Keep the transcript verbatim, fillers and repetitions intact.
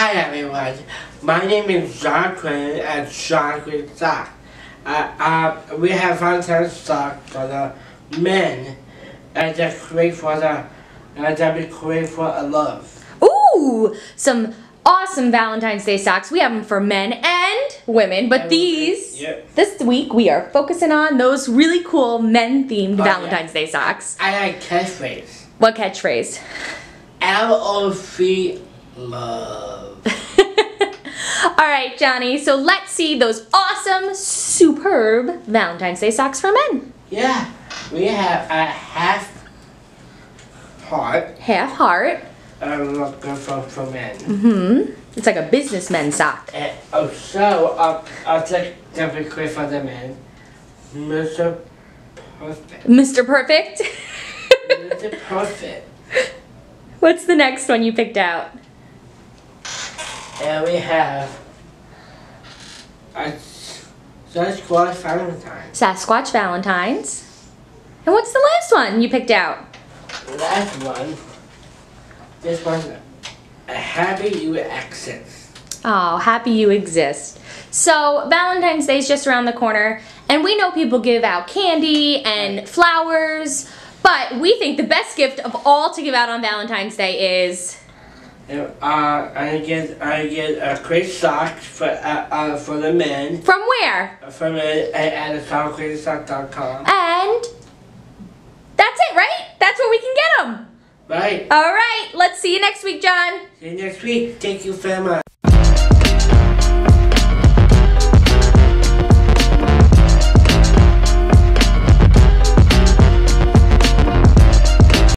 Hi everyone, my name is John Quinn at John Quinn Sock. Uh, uh, we have Valentine's socks for the men, and they're great for the, and they're great for a love. Ooh, some awesome Valentine's Day socks. We have them for men and women, but And these, yep. this week we are focusing on those really cool men-themed Oh, Valentine's yeah. Day socks. I like catchphrase. What catchphrase? L O V love. Alright, Johnny, so let's see those awesome, superb Valentine's Day socks for men. Yeah, we have a half heart. Half heart. I'm looking for for men. Mm-hmm. It's like a businessman sock. And also, uh, I'll take the quick for the men. Mister Perfect. Mister Perfect? Mister Perfect. What's the next one you picked out? And we have a Sasquatch Valentine. Sasquatch Valentines. And what's the last one you picked out? Last one. This one's a happy you exist. Oh, happy you exist. So Valentine's Day is just around the corner, and we know people give out candy and flowers, but we think the best gift of all to give out on Valentine's Day is... And, uh, I get I get a great socks for uh, uh for the men. From where? From it at at sock crazy sock dot com. And that's it, right? That's where we can get them. Right. All right, let's see you next week, John. See you next week. Thank you very much.